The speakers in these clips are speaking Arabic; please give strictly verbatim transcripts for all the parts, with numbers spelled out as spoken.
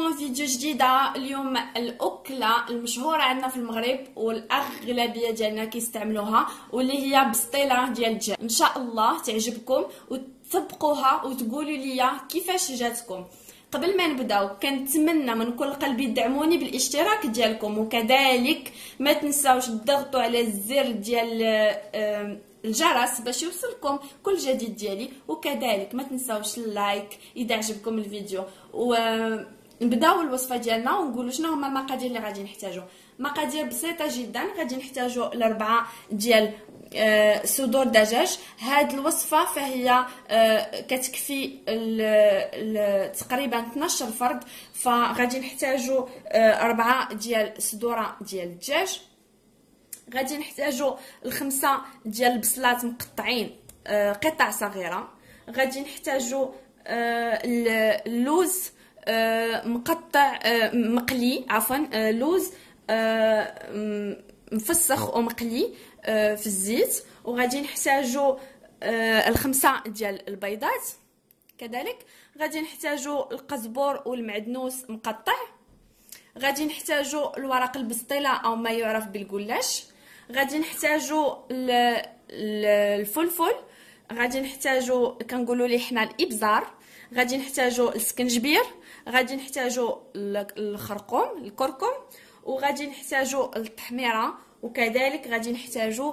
اليوم فيديو جديده. اليوم الاكله المشهوره عندنا في المغرب والاغلبيه ديالنا كيستعملوها، واللي هي بسطيله ديال الدجاج. ان شاء الله تعجبكم وتطبقوها وتقولوا لي كيفاش جاتكم. قبل ما نبداو كنتمنى من كل قلبي تدعموني بالاشتراك ديالكم، وكذلك ما تنساوش تضغطوا على الزر ديال الجرس باش يوصلكم كل جديد ديالي، وكذلك ما تنساوش اللايك اذا عجبكم الفيديو. ونبداو الوصفه ديالنا ونقولوا شنو هما المقادير اللي غادي نحتاجو. مقادير بسيطه جدا. غادي نحتاجو الاربعه ديال آه صدور دجاج. هاد الوصفه فهي آه كتكفي تقريبا اثناش فرد، فغادي نحتاجو آه اربعه ديال صدوره ديال الدجاج. غادي نحتاجو الخمسه ديال البصلات مقطعين آه قطع صغيره. غادي نحتاجو آه اللوز آه مقطع آه مقلي عفوا آه لوز آه مفسخ ومقلي آه في الزيت. وغادي نحتاجو آه الخمسه ديال البيضات. كذلك غادي نحتاجو القزبر والمعدنوس مقطع. غادي نحتاجو الورق البسطيله او ما يعرف بالجلاش. غادي نحتاجو الفلفل. غادي نحتاجو كنقولوا ليه حنا الابزار. غادي نحتاجو السكنجبير. غادي نحتاجو الخرقوم الكركم. وغادي نحتاجو التحميره. وكذلك غادي نحتاجو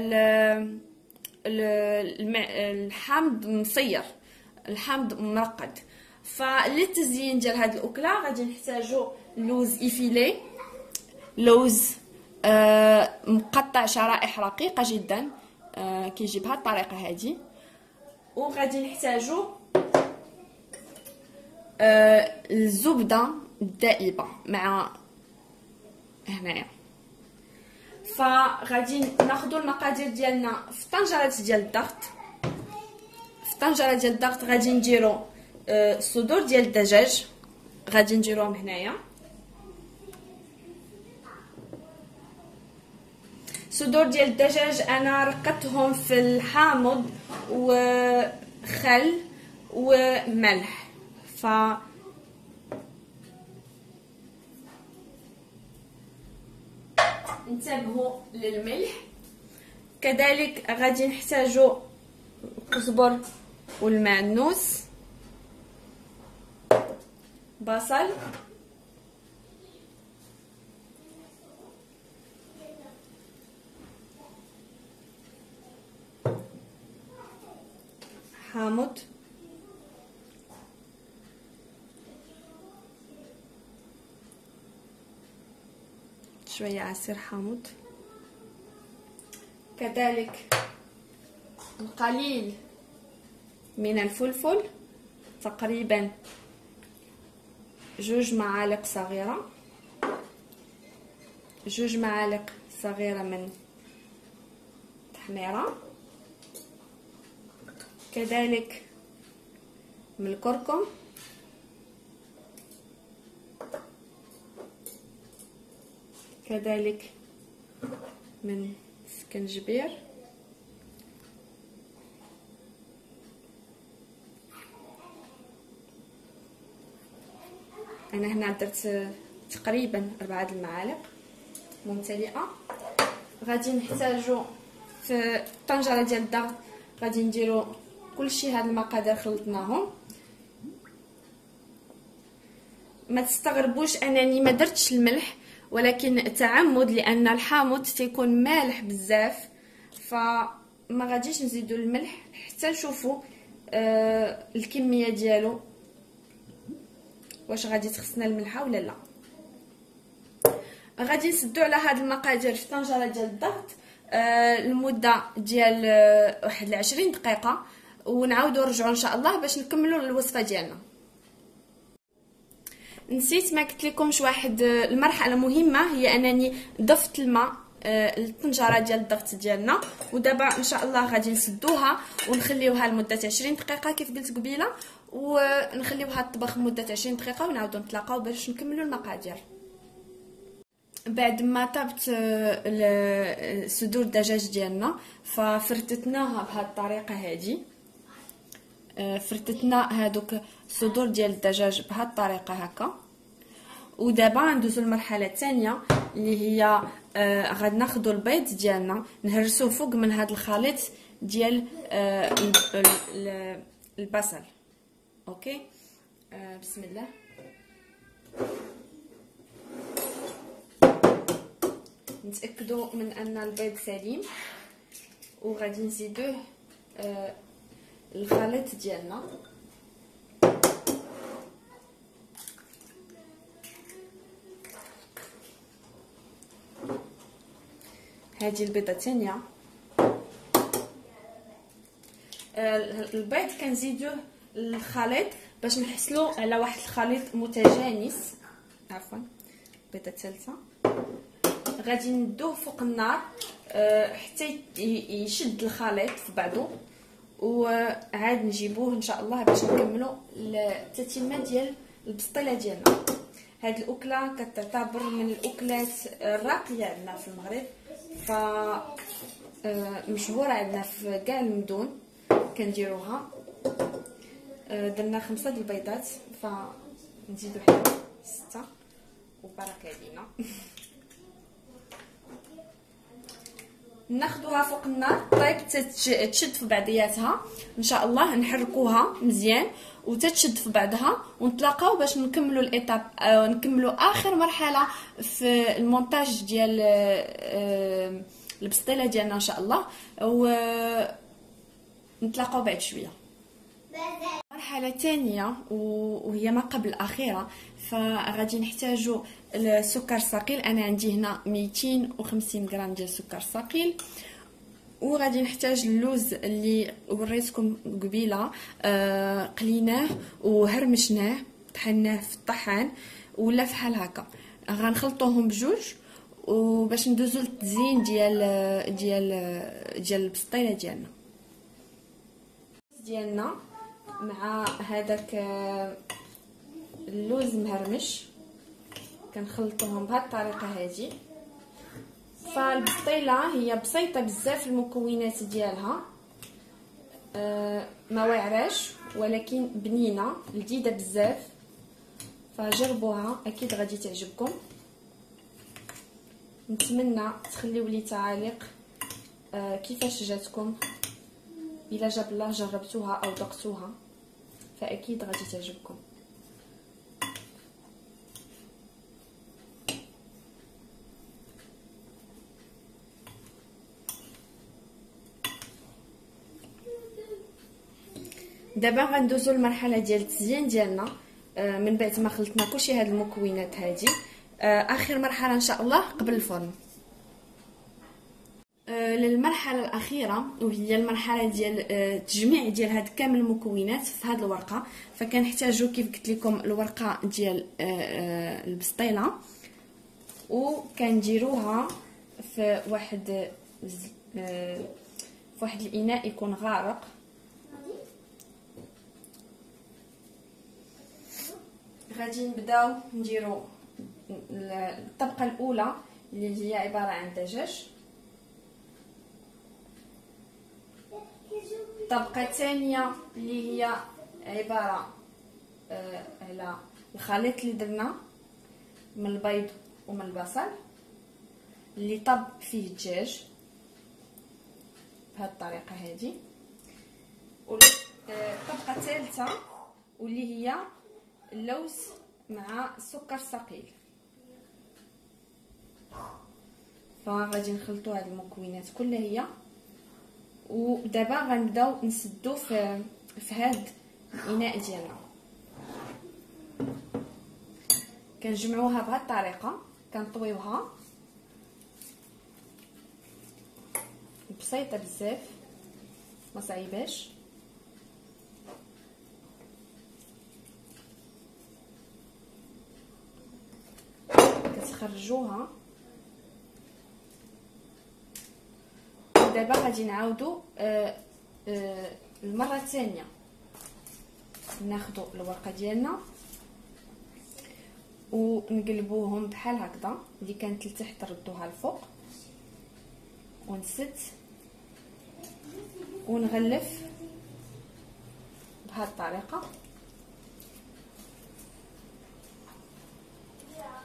الحامض مصير الحامض مرقد. فللتزيين ديال هذه الاكله غادي نحتاجو لوز ايفيلي، لوز آه مقطع شرائح رقيقه جدا آه كيجي بهذه الطريقه هذه. وغادي نحتاجو آه الزبده الدائبه مع هنايا. فغادي ناخذوا المقادير ديالنا في طنجره ديال الضغط. في طنجره ديال الضغط غادي نديروا آه الصدور ديال الدجاج، غادي نديروهم هنايا. صدور ديال الدجاج انا رقدتهم في الحامض وخل وملح. ف انتبهوا للملح. كذلك غادي نحتاجو الكزبر والمعدنوس، بصل، حامض، شويه عصير حامض، كذلك القليل من الفلفل تقريبا جوج معالق صغيره جوج معالق صغيره من تحميره. كذلك من الكركم، كذلك من السكنجبير، انا هنا درت تقريبا اربعه المعالق ممتلئه. غادي نحتاجو في الطنجره ديال الضغط غادي نديرو كلشي هاد المقادير خلطناهم. ما تستغربوش انني ما درتش الملح، ولكن تعمد لان الحامض تيكون مالح بزاف، فما غاديش نزيدو الملح حتى نشوفوا آه الكميه ديالو واش غادي تخصنا الملحه ولا لا. غادي نسدو على هاد المقادير في طنجره ديال الضغط آه المده ديال آه واحد عشرين دقيقه، ونعاودو نرجعو ان شاء الله باش نكملوا الوصفه ديالنا. نسيت ما قلت لكمش واحد المرحله مهمه، هي انني ضفت الماء آه للطنجره ديال الضغط ديالنا. ودابا ان شاء الله غادي نسدوها ونخليوها لمده عشرين دقيقه كيف قلت قبيله، ونخليوها تطبخ لمده عشرين دقيقه ونعاودو نتلاقاو باش نكملوا المقادير. بعد ما طبت صدور الدجاج ديالنا ففرتتناها بهذه الطريقه هذه. فرتتنا هادوك الصدور ديال الدجاج بهذه الطريقه هكا. ودابا ندوزو المرحله الثانيه اللي هي آه غادي ناخذوا البيض ديالنا نهرسوه فوق من هذا الخليط ديال آه البصل. اوكي آه بسم الله. نتاكدوا من ان البيض سليم وغادي نزيدوه آه الخليط ديالنا. هذه البيضه الثانيه. البيض كنزيدوه الخليط باش نحصلوا على واحد الخليط متجانس. عفوا البيضه الثالثه غادي ندوه فوق النار حتى يشد الخليط في بعضه، وعاد نجيبوه ان شاء الله باش نكملوا التتمه ديال البسطيله ديالنا. هاد الاكله كتعتبر من الاكلات الراقيه عندنا في المغرب، ف مشهوره عندنا في كاع المدن كنديروها. درنا خمسه د البيضات فنزيدو حتى سته وبارك علينا. ناخذوها فوق النار طيب تشد في بعضياتها ان شاء الله. نحركوها مزيان وتتشد في بعضها ونتلاقاو باش نكملوا الايطاب آه نكملوا اخر مرحله في المونتاج ديال آه البسطيله ديالنا ان شاء الله، ونتلاقاو بعد شويه. المرحله الثانيه وهي ما قبل الاخيره، فغادي نحتاجوا السكر ثقيل. انا عندي هنا مئتين وخمسين غرام ديال السكر ثقيل، وغادي نحتاج اللوز اللي وريتكم قبيله آه قليناه وهرمشناه طحناه في الطحان ولا فحال هكا. غنخلطوهم بجوج وباش ندوزو للتزيين ديال ديال ديال البسطيله ديالنا ديالنا مع هذاك اللوز مهرمش. كنخلطوهم بهذه الطريقه هذه. فالبسطيله هي بسيطه بزاف المكونات ديالها، أه ما واعراش ولكن بنينه لذيذه بزاف، فجربوها اكيد غادي تعجبكم. نتمنى تخليو لي تعاليق أه كيفاش جاتكم، الا جاب الله جربتوها او ذقتوها فاكيد غادي تعجبكم. دابا غندوزو المرحله ديال التزيين ديالنا من بعد ما خلطنا كلشي هاد المكونات هادي. اخر مرحله ان شاء الله قبل الفرن. للمرحله الاخيره وهي المرحله ديال التجميع ديال هاد كامل المكونات في هاد الورقه. فكنحتاجو كيف قلت لكم الورقه ديال البسطيله، وكنديروها في واحد في واحد الاناء يكون غارق. غادي نبداو نديرو الطبقه الاولى اللي هي عباره عن دجاج، الطبقه الثانيه اللي هي عباره آه على الخليط اللي درنا من البيض ومن البصل اللي طب فيه الدجاج بهذه الطريقه هذه. والطبقه الثالثه واللي هي اللوز مع السكر الثقيل. فغادي نخلطوا هاد المكونات كلها هي، ودابا غنبداو نسدو في في هاد الاناء ديالنا. كنجمعوها بهاد الطريقه، كنطويوها بسيطه بزاف ما صعيباش. كتخرجوها. دابا غادي نعاودو آه آه المره الثانيه ناخدو الورقه ديالنا ونقلبوهم بحال هكذا، اللي كانت لتحت ردوها الفوق، ونسد ونغلف بهذه الطريقه.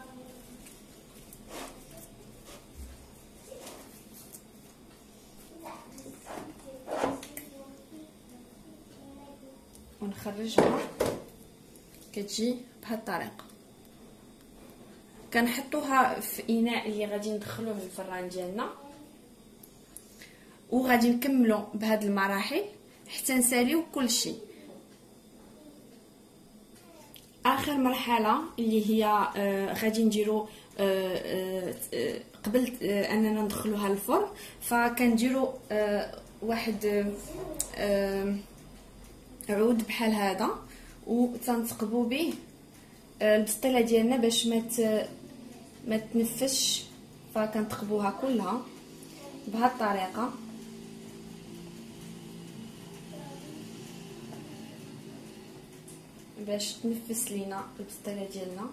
ونخرجها كتجي بهاد الطريقه. كنحطوها في اناء اللي غادي ندخلوه للفران ديالنا، وغادي نكملوا بهاد المراحل حتى نساليو كلشي. اخر مرحله اللي هي آه غادي نديرو آه آه قبل آه اننا ندخلوها للفرن، فكنديرو آه واحد آه عود بحال هذا وتنثقبوا به آه البسطيله ديالنا باش ما ما تنفش، فكنثقبوها كلها بهذه الطريقه. باش تنفس لينا البسطيله ديالنا.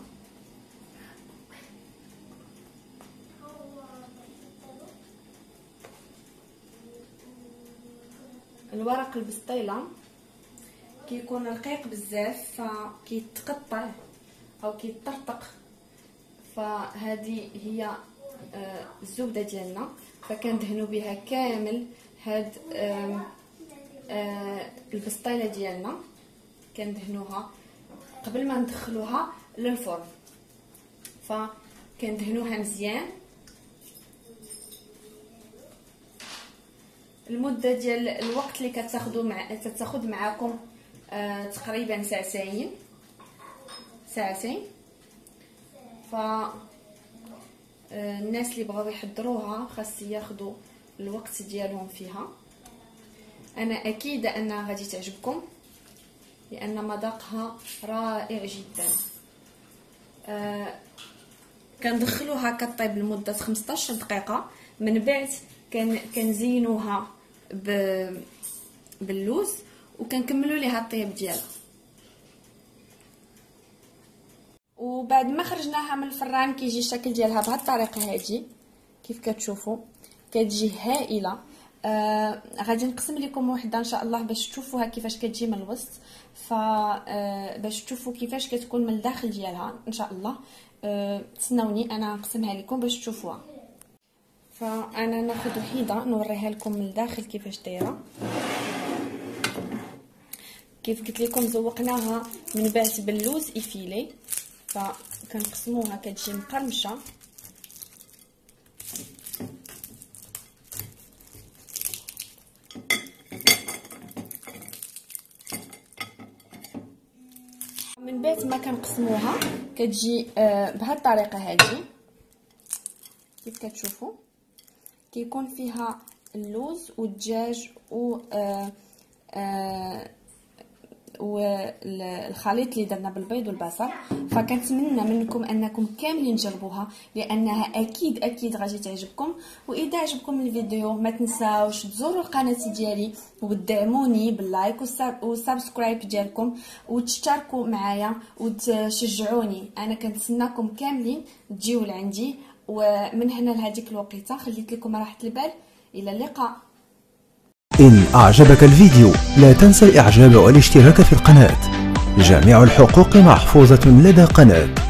الورق البسطيله كيكون رقيق بزاف فكيتقطع او كيطرطق، فهذه هي الزبده ديالنا. فكندهنوا بها كامل هاد البسطيله ديالنا، كندهنوها قبل ما ندخلوها للفرن، فكندهنوها مزيان. المده ديال الوقت اللي كتاخذوا مع تاخذ معكم آه تقريبا ساعتين ساعتين. ف آه الناس اللي بغاو يحضروها خاص ياخذوا الوقت ديالهم فيها. انا اكيده انها غادي تعجبكم لان مذاقها رائع جدا. آه كندخلوها كطيب لمده خمسطاش دقيقه، من بعد كان كنزينوها باللوز وكنكملوا ليها الطيب ديالها. وبعد ما خرجناها من الفران كيجي الشكل ديالها بهذه الطريقه هذه كيف كتشوفوا، كتجي هائله. آه غادي نقسم لكم وحده ان شاء الله باش تشوفوها كيفاش كتجي من الوسط، ف آه باش تشوفوا كيفاش كتكون من الداخل ديالها ان شاء الله. آه تسناوني انا نقسمها لكم باش تشوفوها. فانا ناخذ وحيده نوريها لكم من الداخل كيفاش دايره. كيف قلت لكم زوقناها من بعد باللوز افيلي، فكنقسموها كتجي مقرمشه. من بعد ما كنقسموها كتجي آه بهذه الطريقه هذه كيف كتشوفوا. كيكون فيها اللوز والدجاج و آه آه والخليط اللي درنا بالبيض والبصل. فكنتمنى منكم انكم كاملين تجربوها لانها اكيد اكيد غادي تعجبكم. واذا عجبكم الفيديو ما تنساوش تزوروا القناه ديالي وتدعموني باللايك والسبسكرايب ديالكم وتشتركوا معايا وتشجعوني. انا كنتسناكم كاملين تجيو لعندي. ومن هنا لهذيك الوقيته خليت لكم راحه البال. الى اللقاء. إن أعجبك الفيديو لا تنسى الإعجاب والاشتراك في القناة. جميع الحقوق محفوظة لدى قناة